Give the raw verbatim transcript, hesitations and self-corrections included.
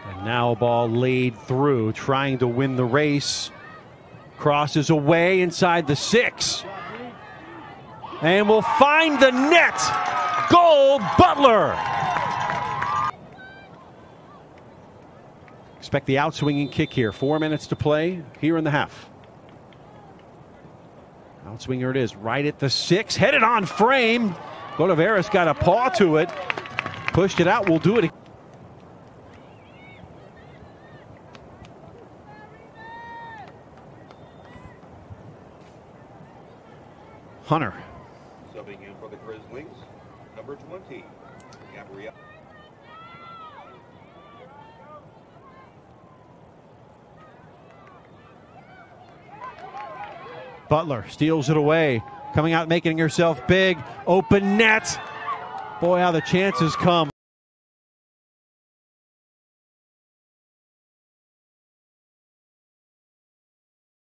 And now a ball laid through, trying to win the race. Crosses away inside the six. And will find the net. Goal, Butler. Expect the outswinging kick here. Four minutes to play here in the half. Outswinger it is, right at the six. Headed on frame. Gotaveras got a paw to it. Pushed it out. We'll do it. Hunter. Subbing in for the Grizzlies, number twenty, Gabrielle. Butler steals it away. Coming out, making herself big. Open net. Boy, how the chances come.